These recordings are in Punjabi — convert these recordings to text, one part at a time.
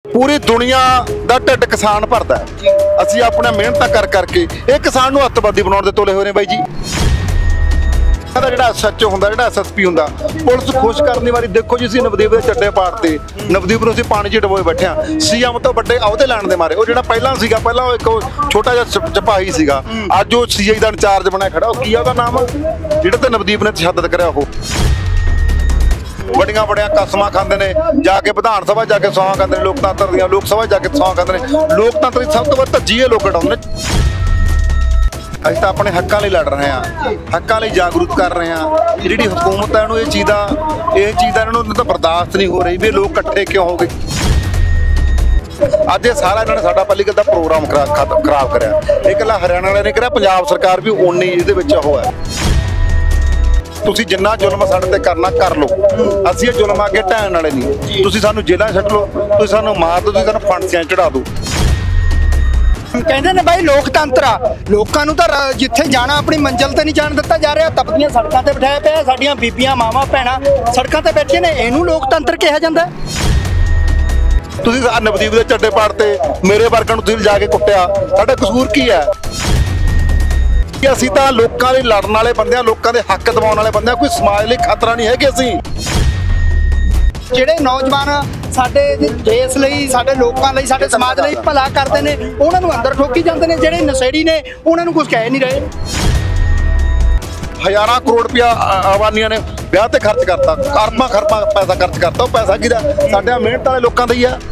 पूरी दुनिया का ढिड किसान भरदा है। असीं अपना मेहनत कर करके ये किसान नूं अत्तवादी बनाउण दे तुले होए ने बाई जी। SHO हुंदा SSP हुंदा पुलिस खुश करने वाली देखो जी असीं नवदीप दे चट्टे पाड़ते नवदीप नूं असीं पानी च डबोए बैठे हां CM तो वड्डे अहुदे लैण दे मारे। वो जिहड़ा पहिलां सीगा पहिलां एक छोटा जिहा सिपाही सीगा अज वो CI दा इंचार्ज बनया खड़ा। की आ ओहदा नाम जिहड़ा ते नवदीप ने तशद्दद करिया ओह बड़ियां बड़ियां कसमां खांदे ने जाके विधान सभा जाके सौं खांदे ने लोकतंत्र दीयां लोक सभा जाके सौं खांदे ने। लोकतंत्र दी सब तो वध धज्जी लोक उडाउंदे ने। ਅਸੀਂ ਤਾਂ ਆਪਣੇ ਹੱਕਾਂ ਲਈ ਲੜ ਰਹੇ ਹਾਂ ਹੱਕਾਂ ਲਈ ਜਾਗਰੂਕ ਕਰ ਰਹੇ ਹਾਂ। ਜਿਹੜੀ ਹਕੂਮਤ ਹੈ ਇਹਨੂੰ ਇਹ ਚੀਜ਼ ਦਾ ਇਹਨਾਂ ਨੂੰ ਤਾਂ ਬਰਦਾਸ਼ਤ ਨਹੀਂ ਹੋ ਰਹੀ ਵੀ ਲੋਕ ਇਕੱਠੇ ਕਿਉਂ ਹੋ ਗਏ। ਅੱਜ ਇਹ ਸਾਰਾ ਇਹਨਾਂ ਨੇ ਸਾਡਾ ਪੱਲੀਕਲ ਦਾ ਪ੍ਰੋਗਰਾਮ ਖਰਾਬ ਕਰਿਆ। ਇਹ ਇਕੱਲਾ ਹਰਿਆਣਾ ਵਾਲੇ ਨੇ ਕਰਿਆ ਪੰਜਾਬ ਸਰਕਾਰ ਵੀ ਓਨੀ ਇਹਦੇ ਵਿੱਚ ਉਹ ਹੈ। ਤੁਸੀਂ ਜਿੰਨਾ ਜ਼ੁਲਮ ਸਾਡੇ ਤੇ ਕਰਨਾ ਕਰ ਲਓ ਅਸੀਂ ਇਹ ਜ਼ੁਲਮ ਅੱਗੇ ਢਾਣ ਵਾਲੇ ਨਹੀਂ। ਤੁਸੀਂ ਸਾਨੂੰ ਜੇਲ੍ਹਾਂ ਛੱਡ ਲਓ ਤੁਸੀਂ ਸਾਨੂੰ ਮਾਰ ਦਿਓ ਤੁਸੀਂ ਸਾਨੂੰ ਫਾਂਸੀਆਂ ਚੜਾ ਦਿਓ। ਕਹਿੰਦੇ ਨੇ ਬਾਈ ਲੋਕਤੰਤਰ ਆ ਲੋਕਾਂ ਨੂੰ ਤਾਂ ਜਿੱਥੇ ਜਾਣਾ ਆਪਣੀ ਮੰਜ਼ਿਲ ਤੇ ਨਹੀਂ ਜਾਣ ਦਿੱਤਾ ਜਾ ਰਿਹਾ। ਤਪਦੀਆਂ ਸੜਕਾਂ ਤੇ ਬਿਠਾਇਆ ਪਿਆ ਸਾਡੀਆਂ ਬੀਬੀਆਂ ਮਾਵਾਂ ਭੈਣਾਂ ਸੜਕਾਂ ਤੇ ਬੈਠੀਆਂ ਨੇ ਇਹਨੂੰ ਲੋਕਤੰਤਰ ਕਿਹਾ ਜਾਂਦਾ। ਤੁਸੀਂ ਨਵਦੀਪ ਦੇ ਚੱਡੇ ਪਾੜਤੇ ਮੇਰੇ ਵਰਗਾਂ ਨੂੰ ਤੁਸੀਂ ਜਾ ਕੇ ਕੁੱਟਿਆ ਸਾਡਾ ਕਸੂਰ ਕੀ ਹੈ? ਕਿ ਅਸੀਂ ਤਾਂ ਲੋਕਾਂ ਲਈ ਲੜਨ ਵਾਲੇ ਬੰਦੇ ਆ ਲੋਕਾਂ ਦੇ ਹੱਕ ਦਿਵਾਉਣ ਵਾਲੇ ਬੰਦੇ ਆ। ਕੋਈ ਸਮਾਜ ਲਈ ਖਤਰਾ ਨਹੀਂ ਹੈਗੇ ਅਸੀਂ। ਜਿਹੜੇ ਨੌਜਵਾਨ ਸਾਡੇ ਦੇਸ਼ ਲਈ ਸਾਡੇ ਲੋਕਾਂ ਲਈ ਸਾਡੇ ਸਮਾਜ ਲਈ ਭਲਾ ਕਰਦੇ ਨੇ ਉਹਨਾਂ ਨੂੰ ਅੰਦਰ ਠੋਕੀ ਜਾਂਦੇ ਨੇ। ਜਿਹੜੇ ਨਸ਼ੇੜੀ ਨੇ ਉਹਨਾਂ ਨੂੰ ਕੁਝ ਕਹਿ ਨਹੀਂ ਰਹੇ। ਹਜ਼ਾਰਾਂ ਕਰੋੜ ਰੁਪਇਆ ਆਵਾਨੀਆਂ ਨੇ ਵਿਆਹ ਤੇ ਖਰਚ ਕਰਤਾ ਅਰਬਾਂ ਖਰਬਾਂ ਪੈਸਾ ਖਰਚ ਕਰਤਾ। ਉਹ ਪੈਸਾ ਕਿਹਦਾ ਸਾਡੇ ਮਿਹਨਤ ਵਾਲੇ ਲੋਕਾਂ ਦਾ ਹੀ ਆ।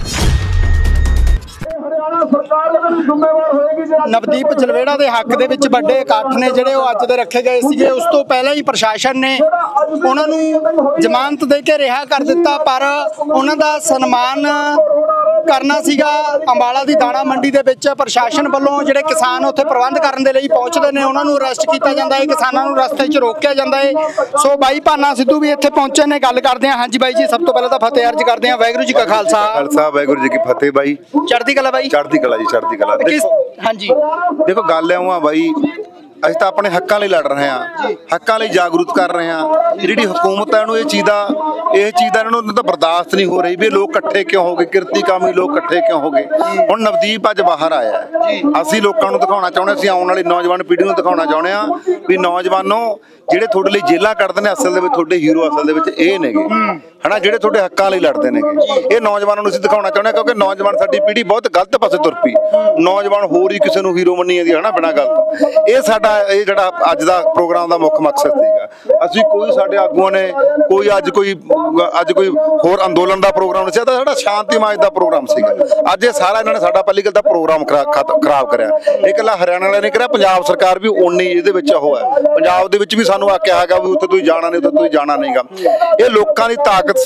ਨਵਦੀਪ ਜਲਵੇੜਾ ਦੇ ਹੱਕ ਦੇ ਵਿੱਚ ਵੱਡੇ ਇਕੱਠ ਨੇ ਜਿਹੜੇ ਉਹ ਅੱਜ ਦੇ ਰੱਖੇ ਗਏ ਸੀਗੇ। ਉਸ ਤੋਂ ਪਹਿਲਾਂ ਹੀ ਪ੍ਰਸ਼ਾਸਨ ਨੇ ਉਹਨਾਂ ਨੂੰ ਜ਼ਮਾਨਤ ਦੇ ਕੇ ਰਿਹਾ ਕਰ ਦਿੱਤਾ ਪਰ ਉਹਨਾਂ ਦਾ ਸਨਮਾਨ ਕਰਨਾ ਸੀਗਾ। ਅੰਬਾਲਾ ਦੀ ਦਾਣਾ ਮੰਡੀ ਦੇ ਵਿੱਚ ਪ੍ਰਸ਼ਾਸਨ ਵੱਲੋਂ ਜਿਹੜੇ ਕਿਸਾਨ ਉੱਥੇ ਪ੍ਰਬੰਧ ਕਰਨ ਦੇ ਲਈ ਪਹੁੰਚਦੇ ਨੇ ਉਹਨਾਂ ਨੂੰ ਅਰੈਸਟ ਕੀਤਾ ਜਾਂਦਾ ਹੈ। ਕਿਸਾਨਾਂ ਨੂੰ ਰਸਤੇ 'ਚ ਰੋਕਿਆ ਜਾਂਦਾ ਹੈ। ਸੋ ਬਾਈ ਭਾਨਾ ਸਿੱਧੂ ਵੀ ਇੱਥੇ ਪਹੁੰਚੇ ਨੇ ਗੱਲ ਕਰਦੇ ਹਾਂ। ਹਾਂਜੀ ਬਾਈ ਜੀ ਸਭ ਤੋਂ ਪਹਿਲਾਂ ਤਾਂ ਫਤਿਹ ਅਰਜ ਕਰਦੇ ਹਾਂ। ਵਾਹਿਗੁਰੂ ਜੀ ਕਾ ਖਾਲਸਾ ਵਾਹਿਗੁਰੂ ਜੀ ਕੀ ਫਤਿਹ। ਬਾਈ ਚੜ੍ਹਦੀ ਕਲਾ ਬਾਈ ਚੜ੍ਹਦੀ ਕਲਾ ਜੀ ਚੜ੍ਹਦੀ ਕਲਾ। ਹਾਂਜੀ ਦੇਖੋ ਗੱਲ ਇਉਂ ਆ ਬਾਈ ਅਸੀਂ ਤਾਂ ਆਪਣੇ ਹੱਕਾਂ ਲਈ ਲੜ ਰਹੇ ਹਾਂ ਹੱਕਾਂ ਲਈ ਜਾਗਰੂਕ ਕਰ ਰਹੇ ਹਾਂ। ਜਿਹੜੀ ਹਕੂਮਤ ਹੈ ਇਹਨੂੰ ਇਹ ਚੀਜ਼ ਦਾ ਇਹਨਾਂ ਨੂੰ ਤਾਂ ਬਰਦਾਸ਼ਤ ਨਹੀਂ ਹੋ ਰਹੀ ਵੀ ਲੋਕ ਇਕੱਠੇ ਕਿਉਂ ਹੋ ਗਏ। ਕਿਰਤੀ ਕਾਮੀ ਲੋਕ ਇਕੱਠੇ ਕਿਉਂ ਹੋ ਗਏ। ਹੁਣ ਨਵਦੀਪ ਅੱਜ ਬਾਹਰ ਆਇਆ ਅਸੀਂ ਲੋਕਾਂ ਨੂੰ ਦਿਖਾਉਣਾ ਚਾਹੁੰਦੇ ਅਸੀਂ ਆਉਣ ਵਾਲੀ ਨੌਜਵਾਨ ਪੀੜ੍ਹੀ ਨੂੰ ਦਿਖਾਉਣਾ ਚਾਹੁੰਦੇ ਹਾਂ ਵੀ ਨੌਜਵਾਨੋ ਜਿਹੜੇ ਤੁਹਾਡੇ ਲਈ ਜੇਲ੍ਹਾਂ ਕੱਢਦੇ ਨੇ ਅਸਲ ਦੇ ਵਿੱਚ ਤੁਹਾਡੇ ਹੀਰੋ ਅਸਲ ਦੇ ਵਿੱਚ ਇਹ ਨੇਗੇ ਹਨਾ ਜਿਹੜੇ ਤੁਹਾਡੇ ਹੱਕਾਂ ਲਈ ਲੜਦੇ ਨੇਗੇ। ਇਹ ਨੌਜਵਾਨਾਂ ਨੂੰ ਅਸੀਂ ਦਿਖਾਉਣਾ ਚਾਹੁੰਦੇ ਕਿਉਂਕਿ ਨੌਜਵਾਨ ਸਾਡੀ ਪੀੜ੍ਹੀ ਬਹੁਤ ਗਲਤ ਪਾਸੇ ਤੁਰ ਪਈ। ਨੌਜਵਾਨ ਹੋਰ ਹੀ ਕਿਸੇ ਨੂੰ ਹੀਰੋ ਮੰਨੀ ਜਾਂਦੀ ਹਨਾ ਬਿਨਾਂ ਗੱਲ ਤੋਂ। ਇਹ ਸਾਡਾ ਇਹ ਜਿਹੜਾ ਅੱਜ ਦਾ ਪ੍ਰੋਗਰਾਮ ਦਾ ਮੁੱਖ ਮਕਸਦ ਸੀਗਾ। ਅਸੀਂ ਕੋਈ ਸਾਡੇ ਆਗੂਆਂ ਨੇ ਕੋਈ ਅੱਜ ਕੋਈ ਹੋਰ ਅੰਦੋਲਨ ਦਾ ਪ੍ਰੋਗਰਾਮ ਨਹੀਂ ਸੀ। ਸਾਡਾ ਸ਼ਾਂਤੀ ਮਾਰਚ ਦਾ ਪ੍ਰੋਗਰਾਮ ਸੀਗਾ। ਅੱਜ ਇਹ ਸਾਰਾ ਇਹਨਾਂ ਨੇ ਸਾਡਾ ਪੱਲੀਕਲ ਦਾ ਪ੍ਰੋਗਰਾਮ ਖਰਾਬ ਕਰਿਆ। ਇਹ ਇਕੱਲਾ ਹਰਿਆਣਾ ਵਾਲੇ ਨੇ ਕਰਿਆ ਪੰਜਾਬ ਸਰਕਾਰ ਵੀ ਓਨੀ ਇਹਦੇ ਵਿੱਚ ਉਹ ਹੈ। ਪੰਜਾਬ ਦੇ ਵਿੱਚ ਵੀ ਸਾਨੂੰ ਆਖਿਆ ਹੈਗਾ ਵੀ ਉੱਥੇ ਤੁਸੀਂ ਜਾਣਾ ਨਹੀਂ ਉੱਥੇ ਤੁਸੀਂ ਜਾਣਾ ਨਹੀਂਗਾ। ਇਹ ਲੋਕਾਂ ਦੀ ਤਾਕਤ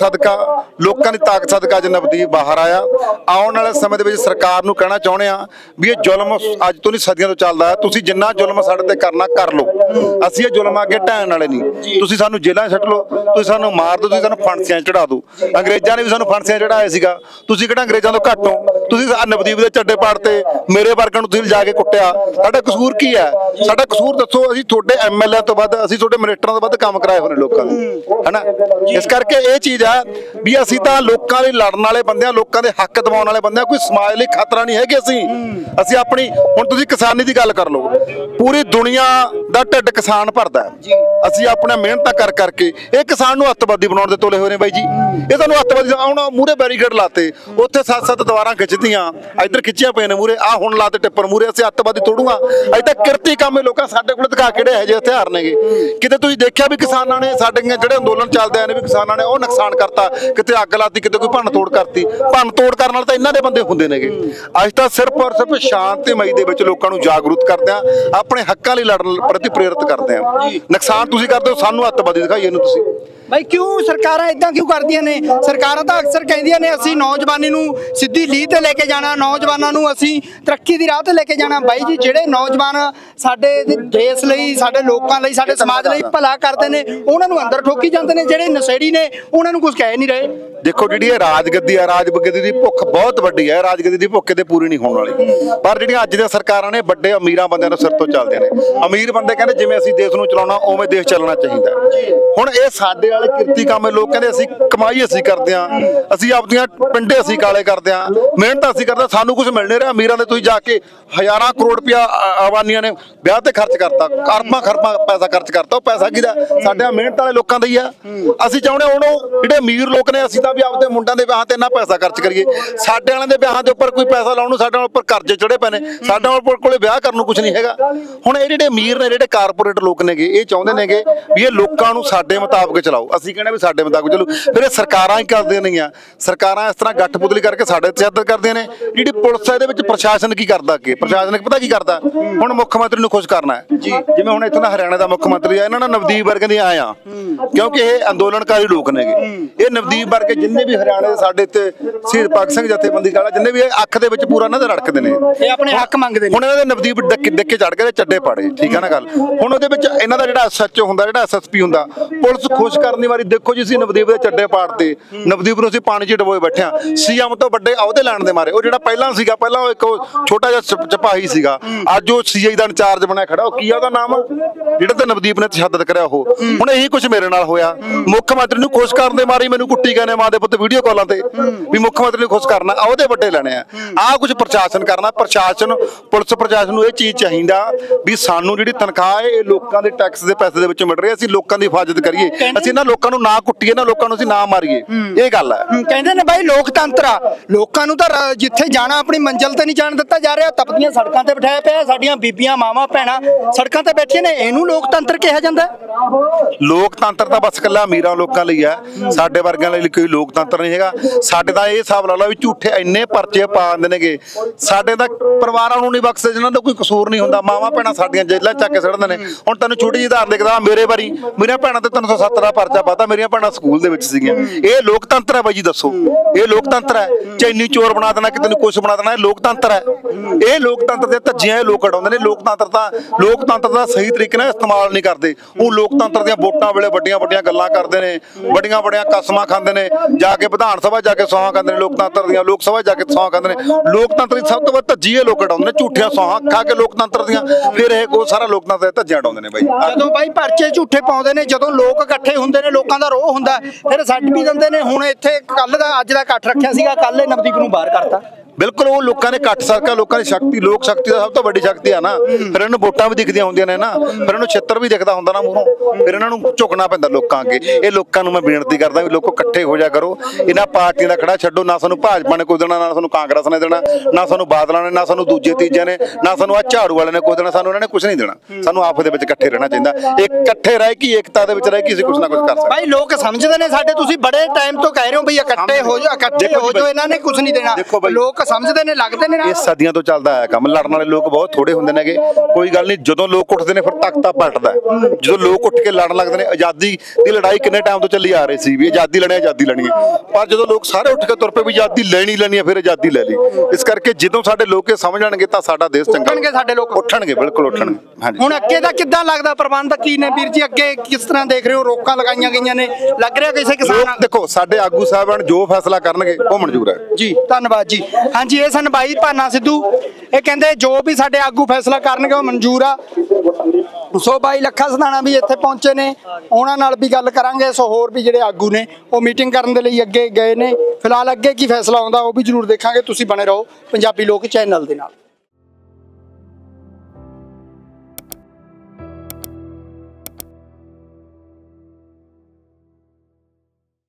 ਸਦਕਾ ਅੱਜ ਨਵਦੀਪ ਬਾਹਰ ਆਇਆ। ਆਉਣ ਵਾਲੇ ਸਮੇਂ ਦੇ ਵਿੱਚ ਸਰਕਾਰ ਨੂੰ ਕਹਿਣਾ ਚਾਹੁੰਦੇ ਆ ਵੀ ਇਹ ਜ਼ੁਲਮ ਅੱਜ ਤੋਂ ਨਹੀਂ ਸਦੀਆਂ ਤੋਂ ਚੱਲਦਾ ਹੈ। ਤੁਸੀਂ ਜਿੰਨਾ ਜ਼ੁਲਮ ਸਾਡੇ ਤੇ ਕਰਨਾ ਕਰ ਲਓ ਅਸੀਂ ਇਹ ਜ਼ੁਲਮ ਅੱਗੇ ਢਾਣ ਵਾਲੇ ਨਹੀਂ। ਤੁਸੀਂ ਸਾਨੂੰ ਜੇਲ੍ਹਾਂ ਛੱਡ ਲਓ ਤੁਸੀਂ ਸਾਨੂੰ ਮਾਰ ਦਿਓ ਤੁਸੀਂ ਸਾਨੂੰ ਫਾਂਸੀਆਂ ਚੜਾ ਦਿਓ। ਅੰਗਰੇਜ਼ਾਂ ਨੇ ਵੀ ਸਾਨੂੰ ਫਾਂਸੀਆਂ ਚੜਾਇਆ ਸੀਗਾ। ਤੁਸੀਂ ਕਿਹੜਾ ਅੰਗਰੇਜ਼ਾਂ ਤੋਂ ਘੱਟ ਹੋ। ਤੁਸੀਂ ਨਵਦੀਪ ਦੇ ਚੱਡੇ ਪਾੜਤੇ ਮੇਰੇ ਵਰਗਾਂ ਨੂੰ ਤੁਸੀਂ ਜਾ ਕੇ ਕੁੱਟਿਆ ਸਾਡਾ ਕਸੂਰ ਕੀ ਹੈ? ਸਾਡਾ ਕਸੂਰ ਦੱਸੋ। ਅਸੀਂ ਤੁਹਾਡੇ MLA ਤੋਂ ਵੱਧ ਅਸੀਂ ਤੁਹਾਡੇ ਮਿਨਿਸਟਰਾਂ ਤੋਂ ਵੱਧ ਕੰਮ ਕਰਾਏ ਹੋਏ ਨੇ ਲੋਕਾਂ ਦੇ ਹਨਾ। ਇਸ ਕਰਕੇ ਇਹ ਚੀਜ਼ ਆ ਵੀ ਅਸੀਂ ਤਾਂ ਲੋਕਾਂ ਲਈ ਲੜਨ ਵਾਲੇ ਬੰਦੇ ਆ ਲੋਕਾਂ ਦੇ ਹੱਕ ਦਿਵਾਉਣ ਵਾਲੇ ਬੰਦੇ ਆ। ਕੋਈ ਸਮਾਜ ਲਈ ਖਤਰਾ ਨਹੀਂ ਹੈਗੇ ਅਸੀਂ ਆਪਣੀ ਹੁਣ ਤੁਸੀਂ ਕਿਸਾਨੀ ਦੀ ਗੱਲ ਕਰ ਲਓ ਪੂਰੀ ਦੁਨੀਆ ਦਾ ਢਿੱਡ ਕਿਸਾਨ ਭਰਦਾ। ਅਸੀਂ ਆਪਣਾ ਮਿਹਨਤ ਕਰ ਕਰਕੇ ਇਹ ਕਿਸਾਨ ਨੂੰ ਅੱਤਵਾਦੀ ਬਣਾਉਣ ਦੇ ਤੁਲੇ ਹੋਏ ਨੇ ਬਾਈ ਜੀ। ਇਹ ਤੁਹਾਨੂੰ ਅੱਤਵਾਦੀ ਆਉਣਾ ਮੂਹਰੇ ਬੈਰੀਕੇਡ ਲਾਤੇ ਉੱਥੇ 7-7 ਦੀਵਾਰਾਂ ਖਿੱਚਦੀਆਂ ਇੱਧਰ ਖਿੱਚੀਆਂ ਪਏ ਨੇ ਮੂਹਰੇ ਆਹ ਹੁਣ ਲਾਤੇ ਟਿੱਪਰ ਮੂਹਰੇ ਅਸੀਂ ਅੱਤਵਾਦੀ ਤੋੜੂਗਾ। ਅਜੇ ਤੱਕ ਕਿਰਤੀ ਕਾਮੇ ਲੋਕਾਂ ਸਾਡੇ ਕੋਲ ਦਿਖਾ ਕਿਹੜੇ ਇਹੋ ਜਿਹੇ ਹਥਿਆਰ ਨੇਗੇ। ਕਿਤੇ ਤੁਸੀਂ ਦੇਖਿਆ ਵੀ ਕਿਸਾਨਾਂ ਨੇ ਸਾਡੇ ਜਿਹੜੇ ਅੰਦੋਲਨ ਚੱਲਦੇ ਆ ਨੇ ਵੀ ਕਿਸਾਨਾਂ ਨੇ ਉਹ ਨੁਕਸਾਨ ਕਰਤਾ ਕਿਤੇ ਅੱਗ ਲਾਤੀ ਕਿਤੇ ਕੋਈ ਭੰਨ ਤੋੜ ਕਰਤੀ। ਭੰਨ ਤੋੜ ਕਰਨ ਨਾਲ ਤਾਂ ਇਹਨਾਂ ਦੇ ਬੰਦੇ ਹੁੰਦੇ ਨੇਗੇ। ਅੱਜ ਤਾਂ ਸਿਰਫ ਔਰ ਸਿਰਫ ਸ਼ਾਂਤੀਮਈ ਦੇ ਵਿੱਚ ਲੋਕਾਂ ਨੂੰ ਜਾਗਰੂਕ ਕਰਦੇ ਆ ਆਪਣੇ ਹੱਕਾਂ ਲਈ ਲੜਨ ਪ੍ਰਤੀ ਪ੍ਰੇਰਿਤ ਕਰਦੇ ਆ। ਨੁਕਸਾਨ ਤੁਸੀਂ ਕਰਦੇ ਹੋ ਸਾਨੂੰ ਅੱਤਵਾਦੀ ਦਿਖਾਈਏ ਨੂੰ ਤੁਸੀਂ ਬਾਈ ਕਿਉਂ ਸਰਕਾਰਾਂ ਇਦਾਂ ਕਿਉਂ ਕਰਦੀਆਂ ਨੇ? ਸਰਕਾਰਾਂ ਤਾਂ ਅਕਸਰ ਕਹਿੰਦੀਆਂ ਨੇ ਅਸੀਂ ਨੌਜਵਾਨੀ ਨੂੰ ਸਿੱਧੀ ਲੀਹ ਤੇ ਲੈ ਕੇ ਜਾਣਾ ਨੌਜਵਾਨਾਂ ਨੂੰ ਅਸੀਂ ਤਰੱਕੀ ਦੀ ਰਾਹ ਤੇ ਲੈ ਕੇ ਜਾਣਾ। ਬਾਈ ਜੀ ਜਿਹੜੇ ਨੌਜਵਾਨ ਸਾਡੇ ਦੇਸ਼ ਲਈ ਸਾਡੇ ਲੋਕਾਂ ਲਈ ਸਾਡੇ ਸਮਾਜ ਲਈ ਭਲਾ ਕਰਦੇ ਨੇ ਉਹਨਾਂ ਨੂੰ ਅੰਦਰ ਠੋਕੀ ਜਾਂਦੇ ਨੇ। ਜਿਹੜੇ ਨਸ਼ੇੜੀ ਨੇ ਉਹਨਾਂ ਨੂੰ ਕੁਝ ਕਹਿ ਨਹੀਂ ਰਹੇ। ਦੇਖੋ ਜਿਹੜੀ ਇਹ ਰਾਜਗੱਦੀ ਆ ਰਾਜਗੱਦੀ ਦੀ ਭੁੱਖ ਬਹੁਤ ਵੱਡੀ ਹੈ। ਰਾਜਗੱਦੀ ਦੀ ਭੁੱਖ ਕਿਤੇ ਪੂਰੀ ਨਹੀਂ ਹੋਣ ਵਾਲੀ। ਪਰ ਜਿਹੜੀਆਂ ਅੱਜ ਦੀਆਂ ਸਰਕਾਰਾਂ ਨੇ ਵੱਡੇ ਅਮੀਰਾਂ ਬੰਦਿਆਂ ਨੂੰ ਸਿਰ ਤੋਂ ਚੱਲਦੇ ਨੇ। ਅਮੀਰ ਬੰਦੇ ਕਹਿੰਦੇ ਜਿਵੇਂ ਅਸੀਂ ਦੇਸ਼ ਨੂੰ ਚਲਾਉਣਾ ਉਵੇਂ ਦੇਸ਼ ਚੱਲਣਾ ਚਾਹੀਦਾ। ਹੁਣ ਇਹ ਸਾਡੇ ਨਾਲੇ ਕਿਰਤੀ ਕੰਮ ਲੋਕ ਕਹਿੰਦੇ ਅਸੀਂ ਕਮਾਈ ਅਸੀਂ ਕਰਦੇ ਹਾਂ, ਅਸੀਂ ਆਪਦੀਆਂ ਪਿੰਡੇ ਅਸੀਂ ਕਾਲੇ ਕਰਦੇ ਹਾਂ, ਮਿਹਨਤ ਅਸੀਂ ਕਰਦੇ ਹਾਂ, ਸਾਨੂੰ ਕੁਝ ਮਿਲ ਨਹੀਂ ਰਿਹਾ। ਅਮੀਰਾਂ ਦੇ ਤੁਸੀਂ ਜਾ ਕੇ ਹਜ਼ਾਰਾਂ ਕਰੋੜ ਰੁਪਇਆ ਆਵਾਨੀਆਂ ਨੇ ਵਿਆਹ ਤੇ ਖਰਚ ਕਰਤਾ, ਅਰਬਾਂ ਖਰਬਾਂ ਪੈਸਾ ਖਰਚ ਕਰਤਾ। ਉਹ ਪੈਸਾ ਕਿਹਦਾ? ਸਾਡੇ ਮਿਹਨਤ ਵਾਲੇ ਲੋਕਾਂ ਦਾ ਹੀ ਆ। ਅਸੀਂ ਚਾਹੁੰਦੇ ਉਹਨੂੰ ਜਿਹੜੇ ਅਮੀਰ ਲੋਕ ਨੇ, ਅਸੀਂ ਤਾਂ ਵੀ ਆਪਦੇ ਮੁੰਡਿਆਂ ਦੇ ਵਿਆਹਾਂ ਤੇ ਇੰਨਾ ਪੈਸਾ ਖਰਚ ਕਰੀਏ। ਸਾਡੇ ਵਾਲਿਆਂ ਦੇ ਵਿਆਹਾਂ ਦੇ ਉੱਪਰ ਕੋਈ ਪੈਸਾ ਲਾਉਣ ਨੂੰ ਸਾਡੇ ਉੱਪਰ ਕਰਜ਼ੇ ਚੜੇ ਪਏ ਨੇ, ਸਾਡੇ ਕੋਲੇ ਵਿਆਹ ਕਰਨ ਨੂੰ ਕੁਝ ਨਹੀਂ ਹੈਗਾ। ਹੁਣ ਇਹ ਜਿਹੜੇ ਅਮੀਰ ਨੇ, ਜਿਹੜੇ ਕਾਰਪੋਰੇਟ ਲੋਕ ਨੇਗੇ, ਇਹ ਚਾਹੁੰਦੇ ਨੇਗੇ ਵੀ ਇਹ ਲੋਕਾਂ ਨੂੰ ਸਾਡੇ ਮੁਤਾਬਕ ਚਲਾਓ। ਅਸੀਂ ਕਹਿੰਦੇ ਵੀ ਸਾਡੇ ਮੁਤਾਬਕ ਚਲੋ, ਫਿਰ ਇਹ ਸਰਕਾਰਾਂ ਹੀ ਕਰਦੀਆਂ ਨੇਗੀਆਂ। ਸਰਕਾਰਾਂ ਇਸ ਤਰ੍ਹਾਂ ਗੱਠ-ਪੁਤਲੀ ਕਰਕੇ ਸਾਡੇ ਤਸ਼ੱਦਦ ਕਰਦੀਆਂ ਨੇ। ਜਿਹੜੀ ਪੁਲਿਸ ਹੈ, ਇਹਦੇ ਵਿੱਚ ਪ੍ਰਸ਼ਾਸਨ ਕੀ ਕਰਦਾ? ਅੱਗੇ ਪ੍ਰਸ਼ਾਸਨ ਪਤਾ ਕੀ ਕਰਦਾ? ਹੁਣ ਮੁੱਖ ਮੰਤਰੀ ਨੂੰ ਖੁਸ਼ ਕਰਨਾ ਹੈ। ਜਿਵੇਂ ਹੁਣ ਇੱਥੋਂ ਦਾ ਹਰਿਆਣਾ ਦਾ ਮੁੱਖ ਮੰਤਰੀ ਆ, ਇਹਨਾਂ ਨਾਲ ਨਵਦੀਪ ਵਰਗੇ ਦੀਆਂ ਆਇਆ, ਕਿਉਂਕਿ ਇਹ ਅੰਦੋਲਨਕਾਰੀ ਲੋਕ ਨੇਗੇ। ਇਹ ਨਵਦੀਪ ਵਰਗੇ ਜਿੰਨੇ ਵੀ ਹਰਿਆਣੇ ਦੇ ਸਾਡੇ ਤੇ ਸ਼ਹੀਦ ਭਗਤ ਸਿੰਘ ਜਥੇਬੰਦੀ ਕਾਲਾ, ਜਿੰਨੇ ਵੀ ਅੱਖ ਦੇ ਵਿੱਚ ਪੂਰਾ ਇਹਨਾਂ ਦੇ ਰੜਕਦੇ ਨੇ, ਇਹ ਆਪਣੇ ਹੱਕ ਮੰਗਦੇ ਨੇ। ਹੁਣ ਇਹਨਾਂ ਦੇ ਨਵਦੀਪ ਡਿੱਕੇ ਚੜ ਕੇ ਚੱਡੇ ਪਾੜੇ, ਠੀਕ ਹੈ ਨਾ ਗੱਲ। ਹੁਣ ਉਹਦੇ ਵਿੱਚ ਇਹਨਾਂ ਦਾ ਜਿਹੜਾ SHO ਹੁੰਦਾ, ਜਿਹੜਾ SSP ਹੁੰਦਾ, ਪੁਲਿਸ ਖੁਸ਼ ਕਰਨ ਦੀ ਵਾਰੀ ਦੇਖੋ ਜੀ, ਅਸੀਂ ਨਵਦੀਪ ਦੇ ਚੱਡੇ ਪਾੜਤੇ, ਨਵਦੀਪ ਨੂੰ ਅਸੀਂ ਪਾਣੀ 'ਚ ਡਬੋਏ ਬੈਠੇ ਹਾਂ। CM ਤੋਂ ਵੱਡੇ ਅਹੁਦੇ ਲੈਣ ਦੇ ਮਾਰੇ। ਉਹ ਜਿਹੜਾ ਪਹਿਲਾਂ ਸੀਗਾ, ਪਹਿਲਾਂ ਉਹ ਇੱਕ ਛੋਟਾ ਜਿਹਾ ਸਿਪਾਹੀ ਸੀਗਾ, ਅੱਜ ਉਹ CI ਦਾ ਇੰਚਾਰਜ ਬਣਿਆ ਖੜਾ। ਉਹ ਕੀ ਆ ਉਹਦਾ ਨਾਮ, ਜਿਹੜਾ ਤੇ ਨਵਦੀਪ ਨੇ ਤਸ਼ੱਦਦ ਕਰਿਆ ਉਹ। ਹੁਣ ਇਹੀ ਕੁਝ ਮੇਰੇ ਨਾਲ ਹੋਇਆ। ਮੁੱਖ ਮੰਤਰੀ ਨੂੰ ਖੁਸ਼ ਕਰਨ ਦੇ ਮਾਰੀ ਮੈਨੂੰ ਕੁੱਟੀ ਗਏ ਨੇ ਮਾਂ ਦੇ ਪੁੱਤ ਵੀਡੀਓ ਕਾਲਾਂ ਤੇ, ਵੀ ਮੁੱਖ ਮੰਤਰੀ ਨੂੰ ਖੁਸ਼ ਕਰਨਾ, ਉਹਦੇ ਵੱਡੇ ਲੈਣੇ ਆ। ਆਹ ਕੁਝ ਪ੍ਰਸ਼ਾਸਨ ਕਰਨਾ। ਪ੍ਰਸ਼ਾਸਨ, ਪੁਲਿਸ ਪ੍ਰਸ਼ਾਸਨ ਨੂੰ ਇਹ ਚੀਜ਼ ਚਾਹੀਦਾ ਵੀ ਸਾਨੂੰ ਜਿਹੜੀ ਤਨਖਾਹ ਹੈ ਇਹ ਲੋਕਾਂ ਦੇ ਟੈਕਸ ਦੇ ਪੈਸੇ ਦੇ ਵਿੱਚੋਂ ਮਿਲ ਰਹੀ ਹੈ, ਅਸੀਂ ਲੋਕਾਂ ਦੀ ਹਿਫਾਜ਼ਤ ਕਰੀਏ, ਅਸੀਂ ਇਹਨਾਂ ਲੋਕਾਂ ਨੂੰ ਨਾ ਕੁੱਟੀਏ, ਇਹਨਾਂ ਲੋਕਾਂ ਨੂੰ ਅਸੀਂ ਨਾ ਮਾਰੀਏ। ਇਹ ਗੱਲ ਹੈ। ਕਹਿੰਦੇ ਨੇ ਬਾਈ ਲੋਕਤੰਤਰ ਆ, ਲੋਕਾਂ ਨੂੰ ਤਾਂ ਜਿੱਥੇ ਜਾਣਾ ਆਪਣੀ ਮੰਜ਼ਿਲ ਤੇ ਨਹੀਂ ਜਾਣ ਦਿੱਤਾ ਜਾ ਰਿਹਾ। ਤਪਦੀਆਂ ਸੜਕਾਂ ਤੇ ਬਿਠਾਇਆ ਪਿਆ, ਸਾਡੀਆਂ ਬੀਬੀਆਂ ਮਾਵਾਂ ਭੈਣਾਂ ਸੜਕਾਂ ਤੇ ਬੈਠੀਆਂ ਨੇ। ਇਹਨੂੰ ਲੋਕਤੰਤਰ ਕਿਹਾ ਜਾਂਦਾ? ਲੋਕਤੰਤਰ ਤਾਂ ਬਸ ਇਕੱਲਾ ਅਮੀਰਾਂ ਲੋਕਾਂ ਲਈ ਹੈ, ਸਾਡੇ ਵਰਗਿਆਂ ਲਈ ਕੋਈ ਲੋਕਤੰਤਰ ਨਹੀਂ ਹੈਗਾ। ਸਾਡੇ ਤਾਂ ਇਹ ਹਿਸਾਬ ਲਾ ਲਓ ਵੀ ਝੂਠੇ ਇੰਨੇ ਪਰਚੇ ਪਾ ਦਿੰਦੇ ਨੇਗੇ, ਸਾਡੇ ਤਾਂ ਪਰਿਵਾਰਾਂ ਨੂੰ ਨਹੀਂ ਬਖਸ਼ਦੇ ਜਿਨ੍ਹਾਂ ਦਾ ਕੋਈ ਕਸੂਰ ਨਹੀਂ ਹੁੰਦਾ। ਮਾਵਾਂ ਭੈਣਾਂ ਸਾਡੀਆਂ ਜੇਲ੍ਹਾਂ ਚੱਕ ਕੇ ਸੜਦੇ ਨੇ। ਹੁਣ ਤੈਨੂੰ ਛੋਟੀ ਜਿਹੀ ਉਦਾਹਰਨ ਦੇਖਦਾ, ਮੇਰੇ ਵਾਰੀ ਮੇਰੀਆਂ ਭੈਣਾਂ ਤੇ 370 ਦਾ ਪਰਚਾ ਪਾਤਾ, ਮੇਰੀਆਂ ਭੈਣਾਂ ਸਕੂਲ ਦੇ ਵਿੱਚ ਸੀਗੀਆਂ। ਇਹ ਲੋਕਤੰਤਰ ਹੈ ਬਾਈ ਜੀ, ਦੱਸੋ ਇਹ ਲੋਕਤੰਤਰ ਹੈ? ਚੈਨੀ ਚੋਰ ਬਣਾ ਦੇਣਾ, ਕਿਤੇ ਨੂੰ ਕੁਛ ਬਣਾ ਦੇਣਾ, ਇਹ ਲੋਕਤੰਤਰ ਹੈ? ਇਹ ਲੋਕਤੰਤਰ ਦੇ ਧੱਜੀਆਂ ਇਹ ਲੋਕ ਉਡਾਉਂਦੇ ਨੇ। ਲੋਕਤੰਤਰ ਦਾ ਸਹੀ ਤਰੀਕੇ ਨਾਲ ਇਸਤੇਮਾਲ ਨਹੀਂ ਕਰਦੇ। ਉਹ ਲੋਕਤੰਤਰ ਦੀਆਂ ਵੋਟਾਂ ਵੇਲੇ ਵੱਡੀਆਂ ਵੱਡੀਆਂ ਗੱਲਾਂ ਕਰਦੇ ਨੇ, ਵੱਡੀਆਂ ਵੱਡੀਆਂ ਕਸਮਾਂ ਖਾਂਦੇ ਨੇ, ਜਾ ਕੇ ਵਿਧਾਨ ਸਭਾ ਜਾ ਕੇ ਸੌਹਾਂ ਖਾਂਦੇ ਨੇ, ਲੋਕਤੰਤਰ ਦੀਆਂ ਲੋਕ ਸਭਾ ਜਾ ਕੇ ਸੌਹਾਂ ਖਾਂਦੇ ਨੇ। ਲੋਕਤੰਤਰ ਦੀ ਸਭ ਤੋਂ ਵੱਧ ਧੱਜੀ ਇਹ ਲੋਕ ਉਡਾਉਂਦੇ ਨੇ, ਝੂਠੀਆਂ ਸੌਹਾਂ ਖਾ ਕੇ ਲੋਕਤੰਤਰ ਦੀਆਂ। ਫਿਰ ਇਹ ਕੋ ਸਾਰਾ ਲੋਕਤੰਤਰ ਦੇ ਧੱਜੀਆਂ ਉਡਾਉਂਦੇ ਨੇ ਬਾਈ। ਜਦੋਂ ਬਾਈ ਪਰਚੇ ਝੂਠੇ ਪਾਉਂਦੇ ਨੇ, ਜਦੋਂ ਲੋਕ ਇਕੱਠੇ ਹੁੰਦੇ ਨੇ, ਲੋਕਾਂ ਦਾ ਰੋਹ ਹੁੰਦਾ, ਫਿਰ ਛੱਡ ਵੀ ਦਿੰਦੇ ਨੇ। ਹੁਣ ਇੱਥੇ ਕੱਲ ਦਾ ਅੱਜ ਦਾ ਇਕੱਠ ਰੱਖਿਆ ਸੀਗਾ, ਕੱਲ ਇਹ ਨਵਦੀਪ ਨੂੰ ਬਾਹਰ ਕਰਤਾ। ਬਿਲਕੁਲ, ਉਹ ਲੋਕਾਂ ਨੇ ਇਕੱਠ ਸਰਕਾ, ਲੋਕਾਂ ਦੀ ਸ਼ਕਤੀ, ਲੋਕ ਸ਼ਕਤੀ ਦਾ ਸਭ ਤੋਂ ਵੱਡੀ ਸ਼ਕਤੀ ਆ ਨਾ। ਫਿਰ ਇਹਨੂੰ ਵੋਟਾਂ ਵੀ ਦਿਖਦੀਆਂ ਹੁੰਦੀਆਂ ਨੇ ਨਾ, ਫਿਰ ਇਹਨੂੰ ਛਿੱਤਰ ਵੀ ਦਿਖਦਾ ਹੁੰਦਾ ਨਾ ਮੂਹਰੋਂ, ਫਿਰ ਇਹਨਾਂ ਨੂੰ ਝੁਕਣਾ ਪੈਂਦਾ ਲੋਕਾਂ ਅੱਗੇ। ਇਹ ਲੋਕਾਂ ਨੂੰ ਮੈਂ ਬੇਨਤੀ ਕਰਦਾ ਵੀ ਲੋਕੋ ਇਕੱਠੇ ਹੋ ਜਾ ਕਰੋ, ਇਹਨਾਂ ਪਾਰਟੀਆਂ ਦਾ ਖੜਾ ਛੱਡੋ। ਨਾ ਸਾਨੂੰ ਭਾਜਪਾ ਨੇ ਕੋਈ ਦੇਣਾ, ਨਾ ਸਾਨੂੰ ਕਾਂਗਰਸ ਨੇ ਦੇਣਾ, ਨਾ ਸਾਨੂੰ ਬਾਦਲਾਂ ਨੇ, ਨਾ ਸਾਨੂੰ ਦੂਜੇ ਤੀਜੇ ਨੇ, ਨਾ ਸਾਨੂੰ ਆ ਝਾੜੂ ਵਾਲੇ ਨੇ ਕੋਈ ਦੇਣਾ। ਸਾਨੂੰ ਇਹਨਾਂ ਨੇ ਕੁਝ ਨਹੀਂ ਦੇਣਾ। ਸਾਨੂੰ ਆਪਸ ਦੇ ਵਿੱਚ ਇਕੱਠੇ ਰਹਿਣਾ ਚਾਹੀਦਾ। ਇਕੱਠੇ ਰਹਿ ਕੇ, ਏਕਤਾ ਦੇ ਵਿੱਚ ਰਹਿ ਕੇ ਅਸੀਂ ਕੁਝ ਨਾ ਕੁਝ ਕਰ ਸਕਦੇ। ਬਾਈ ਲੋਕ ਸਮਝਦੇ ਨੇ ਸਾਡੇ, ਤੁਸੀਂ ਬੜੇ ਟਾਈਮ ਤੋਂ ਕਹਿ ਰਹੇ ਹੋ ਵੀ ਇਕੱਠੇ ਹੋ ਜਾਓ, ਇਕੱਠੇ ਹੋ ਜਾਓ, ਇਹਨਾਂ ਨੇ ਕੁਝ ਨਹੀਂ ਦੇਣਾ। ਲੋਕ ਸਮਝਦੇ ਨੇ, ਲੱਗਦੇ। ਇਹ ਸਦੀਆਂ ਤੋਂ ਚੱਲਦਾ ਆਇਆ ਕੰਮ। ਲੜਨ ਵਾਲੇ ਲੋਕ ਬਹੁਤ ਥੋੜੇ ਹੁੰਦੇ ਨੇਗੇ। ਕੋਈ ਗੱਲ ਨਹੀਂ, ਜਦੋਂ ਲੋਕ ਉੱਠਦੇ ਨੇ ਫਿਰ ਤਖਤਾ ਪਲਟਦਾ। ਜਦੋਂ ਲੋਕ ਉੱਠ ਕੇ ਲੜਨ ਲੱਗਦੇ ਨੇ, ਆਜ਼ਾਦੀ ਦੀ ਲੜਾਈ ਕਿੰਨੇ ਟਾਈਮ ਤੋਂ ਚੱਲੀ ਆ ਰਹੀ ਸੀ ਵੀ ਆਜ਼ਾਦੀ ਲੈਣੀ, ਆਜ਼ਾਦੀ ਲੈਣੀ ਹੈ। ਪਰ ਜਦੋਂ ਲੋਕ ਸਾਰੇ ਉੱਠ ਕੇ ਤੁਰ ਪਏ ਵੀ ਆਜ਼ਾਦੀ ਲੈਣੀ ਹੈ, ਫਿਰ ਆਜ਼ਾਦੀ ਲੈ ਲਈ। ਇਸ ਕਰਕੇ ਜਦੋਂ ਸਾਡੇ ਲੋਕ ਇਹ ਸਮਝ ਜਾਣਗੇ ਤਾਂ ਸਾਡਾ ਦੇਸ਼ ਚੰਗਾ ਉੱਠਣਗੇ, ਸਾਡੇ ਲੋਕ ਉੱਠਣਗੇ, ਬਿਲਕੁਲ ਉੱਠਣਗੇ। ਹਾਂਜੀ, ਹੁਣ ਅੱਗੇ ਦਾ ਕਿੱਦਾਂ ਲੱਗਦਾ? ਪ੍ਰਬੰਧ ਕੀ ਨੇ ਵੀਰ ਜੀ? ਅੱਗੇ ਕਿਸ ਤਰ੍ਹਾਂ ਦੇਖ ਰਹੇ ਹੋ? ਰੋਕਾਂ ਲਗਾਈਆਂ ਗਈਆਂ ਨੇ, ਲੱਗ ਰਿਹਾ ਕਿਸੇ ਕਿਸਾਨ? ਦੇਖੋ, ਸਾਡੇ ਆਗੂ ਸਾਹਿਬਾਨ ਜੋ ਫੈਸਲਾ ਕਰਨਗੇ ਉਹ ਮਨਜ਼ੂਰ ਹੈ ਜੀ। ਧੰਨਵਾਦ ਜੀ। ਹਾਂਜੀ, ਇਹ ਸਨ ਬਾਈ ਭਾਨਾ ਸਿੱਧੂ। ਇਹ ਕਹਿੰਦੇ ਜੋ ਵੀ ਸਾਡੇ ਆਗੂ ਫੈਸਲਾ ਕਰਨਗੇ ਉਹ ਮਨਜ਼ੂਰ ਆ। ਸੋ ਬਾਈ ਲੱਖਾ ਸਧਾਣਾ ਵੀ ਇੱਥੇ ਪਹੁੰਚੇ ਨੇ, ਉਹਨਾਂ ਨਾਲ ਵੀ ਗੱਲ ਕਰਾਂਗੇ। ਸੋ ਹੋਰ ਵੀ ਜਿਹੜੇ ਆਗੂ ਨੇ ਉਹ ਮੀਟਿੰਗ ਕਰਨ ਦੇ ਲਈ ਅੱਗੇ ਗਏ ਨੇ। ਫਿਲਹਾਲ ਅੱਗੇ ਕੀ ਫੈਸਲਾ ਆਉਂਦਾ ਉਹ ਵੀ ਜ਼ਰੂਰ ਦੇਖਾਂਗੇ। ਤੁਸੀਂ ਬਣੇ ਰਹੋ ਪੰਜਾਬੀ ਲੋਕ ਚੈਨਲ ਦੇ ਨਾਲ।